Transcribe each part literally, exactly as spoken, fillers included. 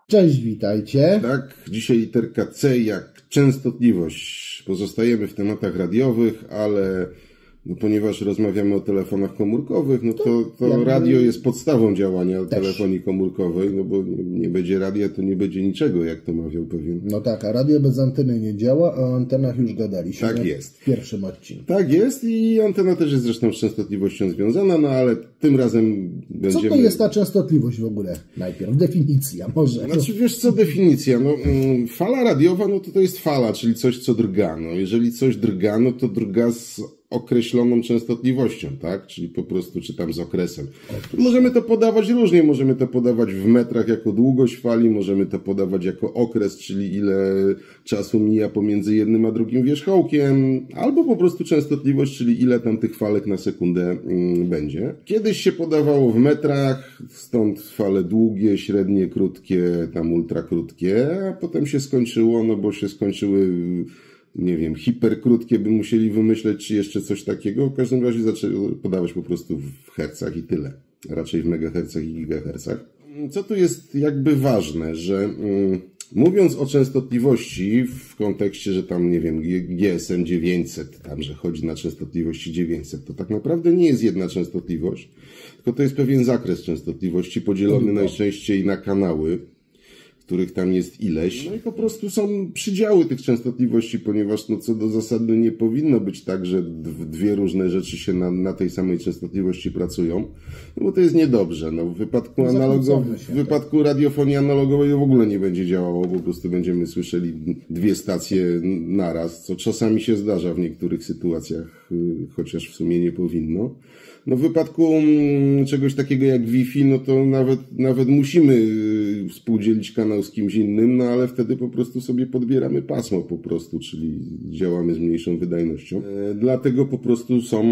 Cześć, witajcie. Tak, dzisiaj literka C jak częstotliwość. Pozostajemy w tematach radiowych, ale no, ponieważ rozmawiamy o telefonach komórkowych, no to, to radio jest podstawą działania Też. telefonii komórkowej, no bo nie, nie będzie radia, to nie będzie niczego, jak to mawiał pewien. No tak, a radio bez anteny nie działa, a o antenach już gadaliśmy. Tak jest. W pierwszym odcinku. Tak jest i antena też jest zresztą z częstotliwością związana, no ale tym razem będziemy... Co to jest ta częstotliwość w ogóle? Najpierw definicja może. Znaczy wiesz co, definicja, no fala radiowa, no to to jest fala, czyli coś co drga, no jeżeli coś drga, no to drga z określoną częstotliwością, tak? Czyli po prostu, czy tam z okresem. Możemy to podawać różnie, możemy to podawać w metrach jako długość fali, możemy to podawać jako okres, czyli ile czasu mija pomiędzy jednym a drugim wierzchołkiem, albo po prostu częstotliwość, czyli ile tam tych falek na sekundę mm, będzie. Kiedyś się podawało w metrach, stąd fale długie, średnie, krótkie, tam ultrakrótkie, a potem się skończyło, no bo się skończyły... nie wiem, hiperkrótkie by musieli wymyśleć, czy jeszcze coś takiego. W każdym razie zaczęli podawać po prostu w hercach i tyle. Raczej w megahercach i gigahercach. Co tu jest jakby ważne, że mm, mówiąc o częstotliwości w kontekście, że tam, nie wiem, G S M dziewięćset, tam, że chodzi na częstotliwości dziewięćset, to tak naprawdę nie jest jedna częstotliwość, tylko to jest pewien zakres częstotliwości podzielony najczęściej na kanały, których tam jest ileś. No i po prostu są przydziały tych częstotliwości, ponieważ no co do zasady nie powinno być tak, że dwie różne rzeczy się na, na tej samej częstotliwości pracują, no bo to jest niedobrze. No w wypadku analogowej, w wypadku radiofonii analogowej w ogóle nie będzie działało, po prostu będziemy słyszeli dwie stacje naraz, co czasami się zdarza w niektórych sytuacjach, chociaż w sumie nie powinno. No w wypadku czegoś takiego jak Wi-Fi, no to nawet, nawet musimy współdzielić kanał z kimś innym, no ale wtedy po prostu sobie podbieramy pasmo po prostu, czyli działamy z mniejszą wydajnością. E, dlatego po prostu są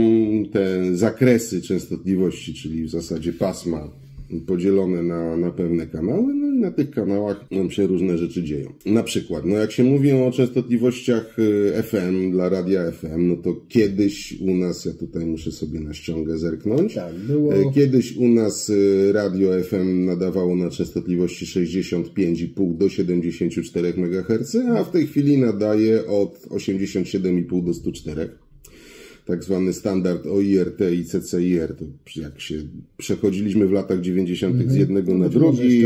te zakresy częstotliwości, czyli w zasadzie pasma podzielone na, na pewne kanały, no i na tych kanałach nam się różne rzeczy dzieją. Na przykład, no jak się mówi o częstotliwościach F M dla radia F M, no to kiedyś u nas, ja tutaj muszę sobie na ściągę zerknąć, tak, było... kiedyś u nas radio F M nadawało na częstotliwości sześćdziesiąt pięć i pół do siedemdziesiąt cztery megaherców, a w tej chwili nadaje od osiemdziesiąt siedem i pół do stu czterech. Tak zwany standard O I R T i C C I R, to jak się przechodziliśmy w latach dziewięćdziesiątych mm-hmm. z jednego no na drugi.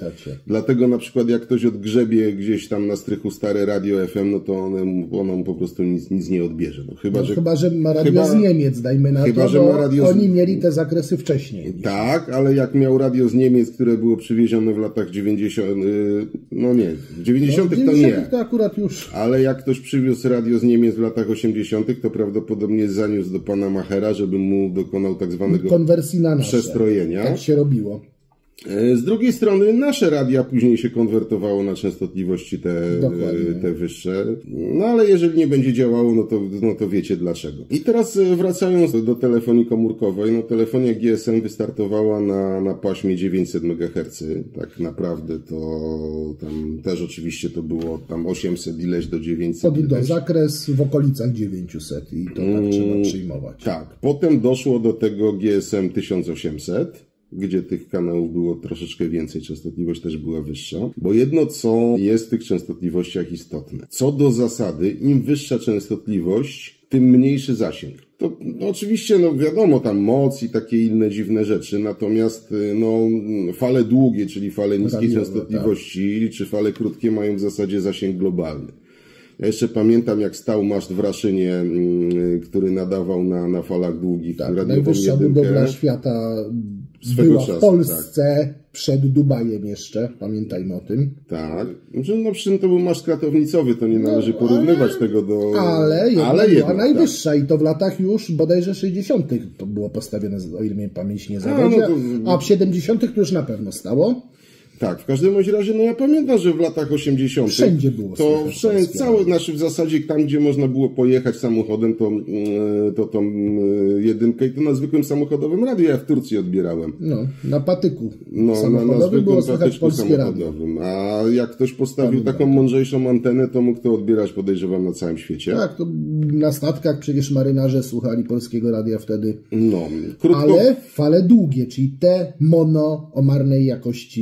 Dlatego na przykład jak ktoś odgrzebie gdzieś tam na strychu stare radio F M, no to ono, ono mu po prostu nic, nic nie odbierze. No, chyba, no, że, chyba, że ma radio chyba, z Niemiec, dajmy na chyba, to, że ma radio oni z... mieli te zakresy wcześniej. Tak, ale jak miał radio z Niemiec, które było przywiezione w latach dziewięćdziesiątych, no nie, w dziewięćdziesiątych no, to nie. To akurat już... Ale jak ktoś przywiózł radio z Niemiec w latach osiemdziesiątych, to prawdopodobnie zaniósł do pana Machera, żeby mu dokonał tak zwanego konwersji na nasze. Przestrojenia. Tak się robiło. Z drugiej strony nasze radia później się konwertowało na częstotliwości te, te wyższe. No ale jeżeli nie będzie działało, no to, no to wiecie dlaczego. I teraz wracając do telefonii komórkowej, no telefonia G S M wystartowała na, na paśmie dziewięćset megaherców. Tak naprawdę to tam też oczywiście to było tam osiemset ileś do dziewięćset. Pod do zakres w okolicach dziewięćset i to tak hmm, trzeba przyjmować. Tak. Potem doszło do tego G S M tysiąc osiemset. Gdzie tych kanałów było troszeczkę więcej, częstotliwość też była wyższa. Bo jedno, co jest w tych częstotliwościach istotne. Co do zasady, im wyższa częstotliwość, tym mniejszy zasięg. To no, oczywiście, no wiadomo, tam moc i takie inne dziwne rzeczy, natomiast no fale długie, czyli fale niskiej radiowe, częstotliwości, tak. czy fale krótkie mają w zasadzie zasięg globalny. Ja jeszcze pamiętam, jak stał maszt w Raszynie, który nadawał na, na falach długich tak, radiową najwyższa jedynkę. budowla świata Swego była czasu, w Polsce tak. przed Dubajem jeszcze, pamiętajmy o tym. Tak, no przy tym to był maszt kratownicowy, to nie należy no, porównywać ale, tego do... Ale jedna ale była jednak, najwyższa tak. i to w latach już bodajże sześćdziesiątych było postawione, o ile mnie pamięć nie zawodzi, a, no to... a w siedemdziesiątych to już na pewno stało. Tak, w każdym bądź razie, no ja pamiętam, że w latach osiemdziesiątych wszędzie było. To wszędzie, cały, znaczy w zasadzie tam, gdzie można było pojechać samochodem, to, to tą jedynkę i to na zwykłym samochodowym radiu ja w Turcji odbierałem. No, na patyku no, samochodowym na, na zwykłym było słychać polskie samochodowym. A jak ktoś postawił taką mądrzejszą antenę, to mógł to odbierać, podejrzewam, na całym świecie. Tak, to na statkach przecież marynarze słuchali polskiego radia wtedy. No, krótko... Ale fale długie, czyli te mono o marnej jakości dziewięćset.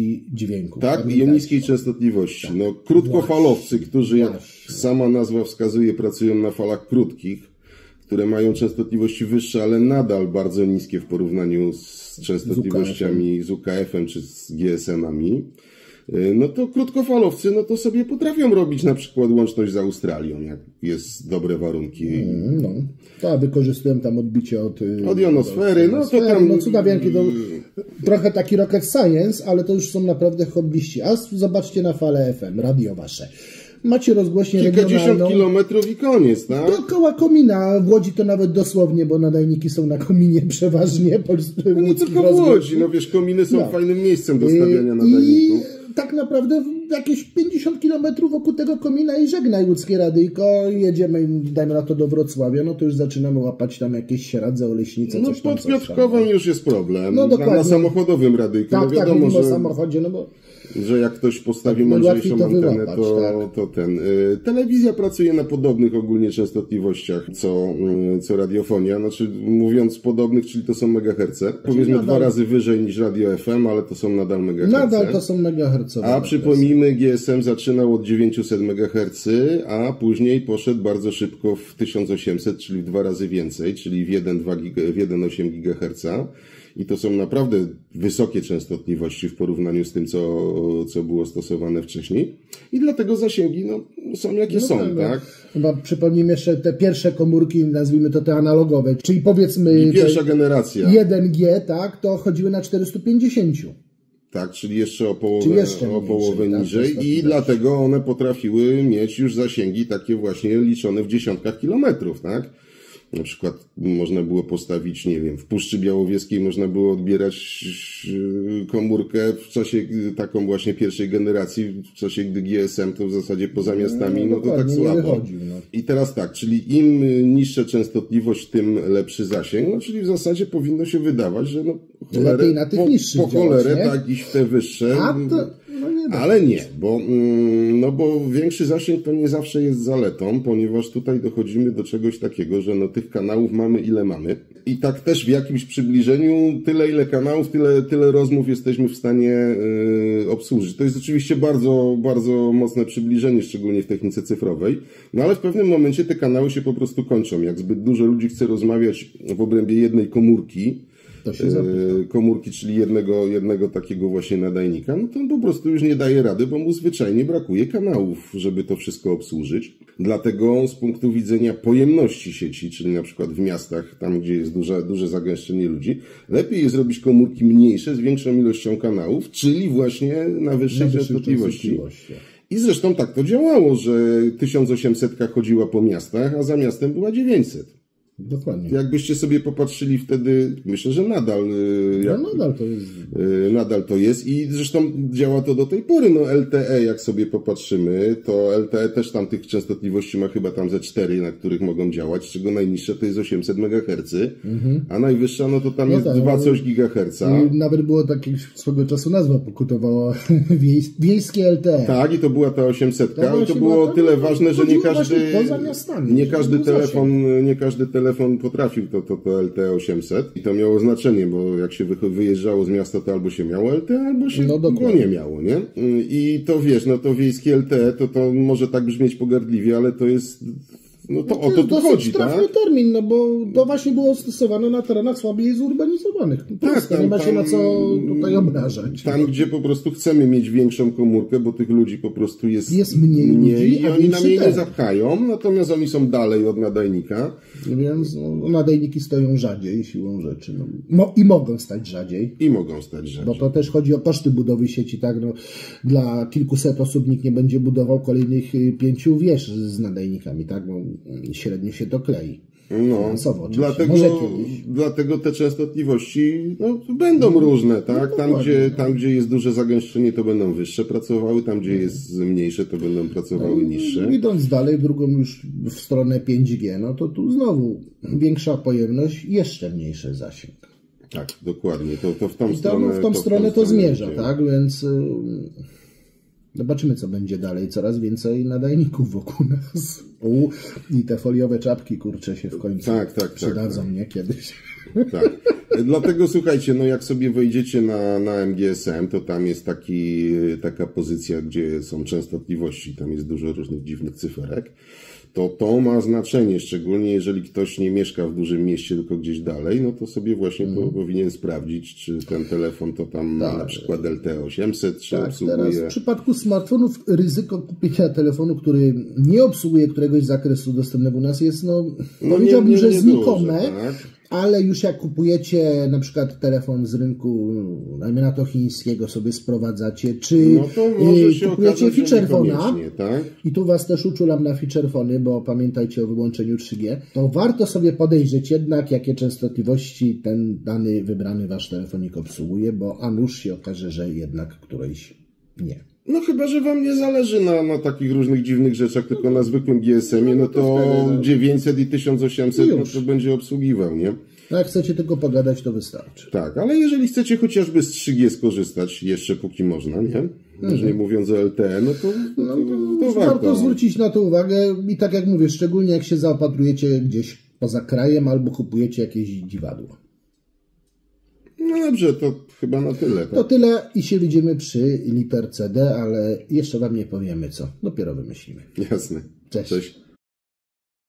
dźwięku. Tak, i o niskiej częstotliwości. Tak. No, krótkofalowcy, którzy, jak sama nazwa wskazuje, pracują na falach krótkich, które mają częstotliwości wyższe, ale nadal bardzo niskie w porównaniu z częstotliwościami z U K F-em czy z G S M-ami. No to krótkofalowcy, no to sobie potrafią robić na przykład łączność z Australią, jak jest dobre warunki. Mm, no, to wykorzystują tam odbicie od... Od jonosfery, no to tam... No cuda wielkie, to trochę taki rocket science, ale to już są naprawdę hobbyści. A zobaczcie na fale F M, radio wasze. Macie rozgłośnię kilkadziesiąt regionalną. kilometrów i koniec, tak? Dookoła komina. W Łodzi to nawet dosłownie, bo nadajniki są na kominie przeważnie. No nie tylko w Łodzi, no wiesz, kominy są no. fajnym miejscem do stawiania nadajników. I tak naprawdę jakieś pięćdziesiąt kilometrów wokół tego komina i żegnaj łódzkie radyjko. Jedziemy, dajmy na to do Wrocławia, no to już zaczynamy łapać tam jakieś śradze, oleśnice, no coś tam. No pod Piotrkowem już jest problem. No dokładnie. Na, na samochodowym radyjku. Tak, no wiadomo, tak, że... o samochodzie, no bo... że jak ktoś postawi tak, mądrzejszą to antenę, wyłapać, to, tak. to ten. Y, telewizja pracuje na podobnych ogólnie częstotliwościach, co, y, co radiofonia. Znaczy, mówiąc podobnych, czyli to są megaherce. Powiedzmy nadal, dwa razy wyżej niż radio F M, ale to są nadal megaherce. Nadal to są megahercowe. A przypomnijmy, G S M zaczynał od dziewięćset megaherców, a później poszedł bardzo szybko w tysiąc osiemset, czyli w dwa razy więcej, czyli w jeden przecinek osiem gigaherca. I to są naprawdę wysokie częstotliwości w porównaniu z tym, co, co było stosowane wcześniej. I dlatego zasięgi no, są jakie no są, tak? tak? Chyba przypomnijmy jeszcze te pierwsze komórki, nazwijmy to te analogowe, czyli powiedzmy... I pierwsza generacja. jeden G, tak, to chodziły na czterysta pięćdziesiąt. Tak, czyli jeszcze o połowę, jeszcze o połowę niżej, niżej tak, i dlatego one potrafiły mieć już zasięgi takie właśnie liczone w dziesiątkach kilometrów, tak? Na przykład można było postawić, nie wiem, w Puszczy Białowieskiej można było odbierać komórkę w czasie taką właśnie pierwszej generacji, w czasie gdy G S M to w zasadzie poza miastami, no, no to tak słabo. Wychodził, no. I teraz tak, czyli im niższa częstotliwość, tym lepszy zasięg, no czyli w zasadzie powinno się wydawać, że no cholerę, lepiej na tych po, niższych po cholerę działać, tak iść w te wyższe. A to... No nie ale nie, bo, no bo większy zasięg to nie zawsze jest zaletą, ponieważ tutaj dochodzimy do czegoś takiego, że no tych kanałów mamy ile mamy i tak też w jakimś przybliżeniu tyle ile kanałów, tyle, tyle rozmów jesteśmy w stanie yy, obsłużyć. To jest oczywiście bardzo, bardzo mocne przybliżenie, szczególnie w technice cyfrowej, no ale w pewnym momencie te kanały się po prostu kończą. Jak zbyt dużo ludzi chce rozmawiać w obrębie jednej komórki, to się komórki, czyli jednego, jednego takiego właśnie nadajnika, no to on po prostu już nie daje rady, bo mu zwyczajnie brakuje kanałów, żeby to wszystko obsłużyć. Dlatego z punktu widzenia pojemności sieci, czyli na przykład w miastach, tam gdzie jest duże, duże zagęszczenie ludzi, lepiej jest robić komórki mniejsze z większą ilością kanałów, czyli właśnie na wyższej częstotliwości. I zresztą tak to działało, że tysiąc osiemset chodziła po miastach, a za miastem była dziewięćset. Dokładnie. Jakbyście sobie popatrzyli wtedy, myślę, że nadal, jak, no nadal to jest. Nadal to jest i zresztą działa to do tej pory. No L T E, jak sobie popatrzymy, to L T E też tam tych częstotliwości ma chyba tam ze cztery, na których mogą działać, z czego najniższa to jest osiemset megaherców, mhm. a najwyższa no to tam no jest tak, dwa coś gigaherca. Nawet było takie swego czasu nazwa pokutowała wiejskie L T E. Tak, i to była ta osiemset no i to było tyle to, ważne, że nie każdy, miastami, nie każdy telefon, nie każdy telefon telefon potrafił to, to, to L T E osiemset i to miało znaczenie, bo jak się wyjeżdżało z miasta, to albo się miało L T E, albo się no, go nie miało, nie? I to wiesz, no to wiejskie L T E, to, to może tak brzmieć pogardliwie, ale to jest... No to, to o to tu chodzi, tak? To jest trafny termin, no bo to właśnie było stosowane na terenach słabiej zurbanizowanych. Tak, tam, nie ma się tam, na co tutaj obrażać. Tam, no. Gdzie po prostu chcemy mieć większą komórkę, bo tych ludzi po prostu jest, jest mniej, mniej ludzi, i oni nam jej nie zapchają, natomiast oni są dalej od nadajnika. Więc no, nadajniki stoją rzadziej siłą rzeczy. No. Mo I mogą stać rzadziej. I mogą stać rzadziej. Bo to też chodzi o koszty budowy sieci, tak? No, dla kilkuset osób nikt nie będzie budował kolejnych pięciu wież z nadajnikami, tak? Bo średnio się to klei. No, dlatego, dlatego te częstotliwości no, będą no, różne, tak? No, tam, gdzie, tam, gdzie jest duże zagęszczenie, to będą wyższe pracowały, tam, gdzie jest mniejsze, to będą pracowały no, niższe. Idąc dalej, drugą już w stronę pięć G, no to tu znowu większa pojemność, jeszcze mniejszy zasięg. Tak, dokładnie. To, to w tą I stronę w tą to, stronę w tą to zmierza, będzie. tak? Więc... Zobaczymy, co będzie dalej. Coraz więcej nadajników wokół nas. U, i te foliowe czapki, kurczę, się w końcu tak, tak, przydadzą, tak, tak. nie? Kiedyś. Tak. Dlatego słuchajcie, no jak sobie wejdziecie na, na M G S M, to tam jest taki, taka pozycja, gdzie są częstotliwości, tam jest dużo różnych dziwnych cyferek. To to ma znaczenie, szczególnie jeżeli ktoś nie mieszka w dużym mieście, tylko gdzieś dalej, no to sobie właśnie mm. powinien sprawdzić, czy ten telefon to tam tak. ma na przykład L T E osiemset, czy tak, obsługuje... Teraz w przypadku smartfonów ryzyko kupienia telefonu, który nie obsługuje któregoś zakresu dostępnego u nas jest, no, no powiedziałbym, nie, nie, że nie znikome. Duże, tak? Ale już jak kupujecie na przykład telefon z rynku, dajmy na to chińskiego, sobie sprowadzacie, czy no to może się kupujecie okazać, feature phona, tak? I tu Was też uczulam na feature phony, bo pamiętajcie o wyłączeniu trzy G, to warto sobie podejrzeć jednak, jakie częstotliwości ten dany wybrany Wasz telefonik obsługuje, bo a nuż się okaże, że jednak którejś nie. No chyba, że Wam nie zależy na, na takich różnych dziwnych rzeczach, tylko na zwykłym G S M ie, no to dziewięćset i tysiąc osiemset no to będzie obsługiwał, nie? No jak chcecie tylko pogadać, to wystarczy. Tak, ale jeżeli chcecie chociażby z trzy G skorzystać, jeszcze póki można, nie? Już nie mówiąc o L T E, no to, no to, to, to warto. warto zwrócić na to uwagę i tak jak mówię, szczególnie jak się zaopatrujecie gdzieś poza krajem albo kupujecie jakieś dziwadło. No dobrze, to chyba na tyle. Tak? To tyle i się widzimy przy literce D, ale jeszcze Wam nie powiemy co. Dopiero wymyślimy. Jasne. Cześć. Cześć.